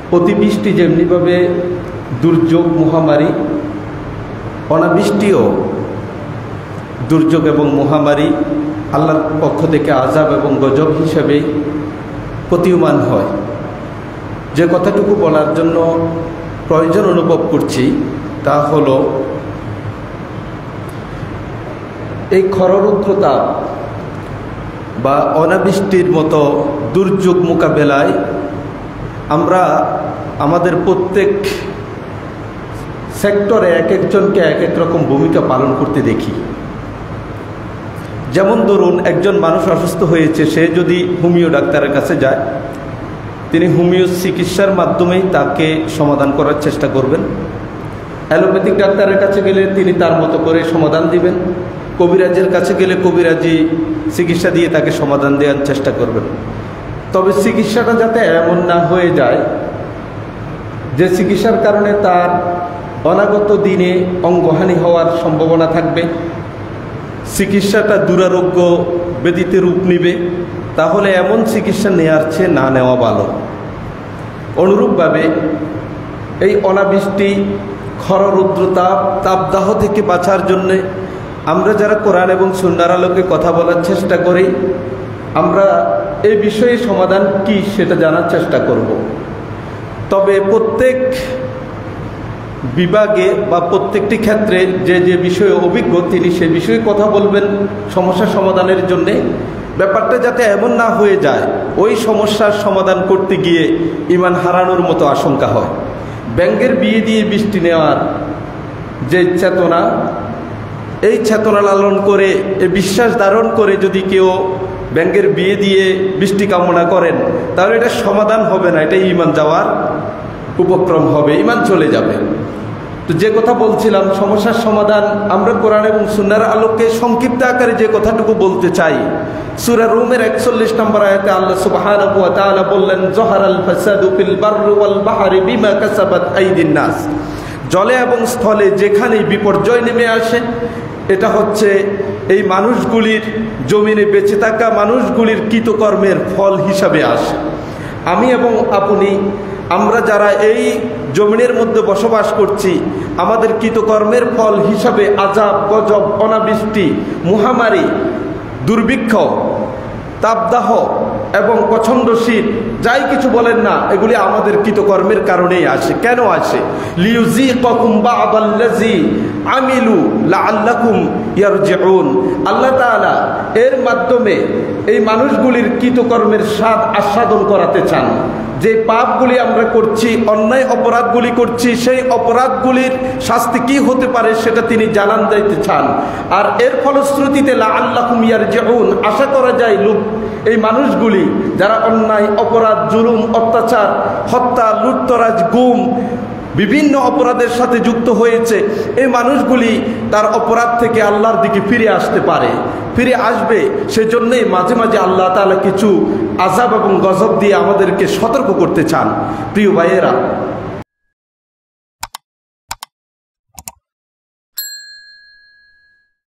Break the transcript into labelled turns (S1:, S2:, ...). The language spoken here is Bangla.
S1: অতিবৃষ্টি যেমনিভাবে দুর্যোগ মহামারী, অনাবৃষ্টিও দুর্যোগ এবং মহামারী আল্লাহর পক্ষ থেকে আযাব এবং গজব হিসেবে প্রতীয়মান হয়। যে কথাটুকু বলার জন্য প্রয়োজন অনুভব করছি তা হলো, এই খররুদ্রতাপ বা অনাবৃষ্টির মতো দুর্যোগ মোকাবেলায় আমরা আমাদের প্রত্যেক সেক্টরে এক একজনকে এক এক রকম ভূমিকা পালন করতে দেখি। যেমন ধরুন, একজন মানুষ অসুস্থ হয়েছে, সে যদি হোমিও ডাক্তারের কাছে যায়, তিনি হোমিও চিকিৎসার মাধ্যমেই তাকে সমাধান করার চেষ্টা করবেন। অ্যালোপ্যাথিক ডাক্তারের কাছে গেলে তিনি তার মতো করে সমাধান দিবেন। কবিরাজের কাছে গেলে কবিরাজি চিকিৎসা দিয়ে তাকে সমাধান দেওয়ার চেষ্টা করবেন। তবে চিকিৎসাটা যাতে এমন না হয়ে যায় যে চিকিৎসার কারণে তার অনাগত দিনে অঙ্গহানি হওয়ার সম্ভাবনা থাকবে, চিকিৎসাটা দুরারোগ্য ব্যাধিতে রূপ নেবে, তাহলে এমন চিকিৎসা নেওয়ার চেয়ে না নেওয়া ভালো। অনুরূপভাবে এই অনাবৃষ্টি, খররুদ্রতাপ, তাপদাহ থেকে বাঁচার জন্যে আমরা যারা কোরআন এবং সুন্নাহর আলোকে কথা বলার চেষ্টা করি, আমরা এই বিষয়ে সমাধান কি সেটা জানার চেষ্টা করব। তবে প্রত্যেক বিভাগে বা প্রত্যেকটি ক্ষেত্রে যে যে বিষয়ে অভিজ্ঞ তিনি সে বিষয়ে কথা বলবেন সমস্যা সমাধানের জন্যে। ব্যাপারটা যাতে এমন না হয়ে যায় ওই সমস্যার সমাধান করতে গিয়ে ঈমান হারানোর মতো আশঙ্কা হয়। ব্যাঙের বিয়ে দিয়ে বৃষ্টি নেওয়ার যে চেতনা, এই চেতনা লালন করে, এই বিশ্বাস ধারণ করে যদি কেউ ব্যাঙের বিয়ে দিয়ে বৃষ্টি কামনা করেন, তাহলে এটা সমাধান হবে না, এটা ঈমান যাওয়ার উপক্রম হবে, ঈমান চলে যাবে। তো যে কথা বলছিলাম, সমস্যার সমাধান আমরা কোরআন এবং সুন্নাহর আলোকে সংক্ষিপ্ত আকারে যে কথাটুকু বলতে চাই, সূরা রুমের 41 নম্বর আয়াতে আল্লাহ সুবহানাহু ওয়া তাআলা বললেন, যহারাল ফাসাদু ফিল বাররি ওয়াল বাহরি বিমা কাসাবাত আইদিন নাস। জলে এবং স্থলে যেখানেই বিপর্যয় নেমে আসে, এটা হচ্ছে এই মানুষগুলির, জমিনে বেঁচে থাকা মানুষগুলির কৃতকর্মের ফল হিসাবে আসে। আমি এবং আপনি, আমরা যারা এই জমিনের মধ্যে বসবাস করছি, আমাদের কৃতকর্মের ফল হিসাবে আযাব, গজব, অনাবৃষ্টি, মহামারী, দুর্ভিক্ষ, তাপদাহ এবং প্রচণ্ড শীত, যাই কিছু বলেন না, এগুলি আমাদের কৃতকর্মের কারণেই আসে। কেন আসে? লিইউযীকাকুম বা'দাল্লাযী আমিলু লাআল্লাকুম ইয়ারজিউন। আল্লাহ তাআলা এর মাধ্যমে এই মানুষগুলির কৃতকর্মের স্বাদ আস্বাদন করাতে চান। যে পাপগুলি আমরা করছি, অন্যায় অপরাধগুলি করছি, সেই অপরাধগুলির শাস্তি কি হতে পারে সেটা তিনি জানান দিতে চান। আর এর ফলশ্রুতিতে লাআল্লাকুম ইয়ারজিউন, আশা করা যায় লোক এই মানুষগুলি যারা অন্যায় অপরাধ, জুলুম, অত্যাচার, হত্যা, লুটতরাজ, গুম, বিভিন্ন অপরাধের সাথে যুক্ত হয়েছে, এই মানুষগুলি তার অপরাধ থেকে আল্লাহর দিকে ফিরে আসতে পারে, ফিরে আসবে। সেজন্যই মাঝে মাঝে আল্লাহ তাআলা কিছু আযাব এবং গজব দিয়ে আমাদেরকে সতর্ক করতে চান। প্রিয় ভাইয়েরা,